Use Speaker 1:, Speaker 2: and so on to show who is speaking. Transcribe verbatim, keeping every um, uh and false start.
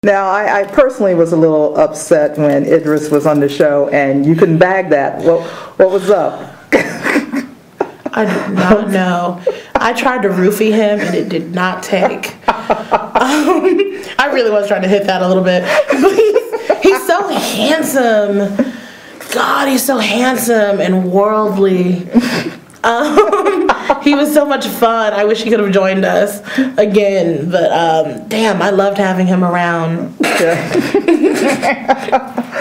Speaker 1: Now, I, I personally was a little upset when Idris was on the show and you couldn't bag that. What, what was up?
Speaker 2: I did not know. I tried to roofie him and it did not take. Um, I really was trying to hit that a little bit. But he's, he's so handsome. God, he's so handsome and worldly. Um, he was so much fun. I wish he could have joined us again. But um, damn, I loved having him around.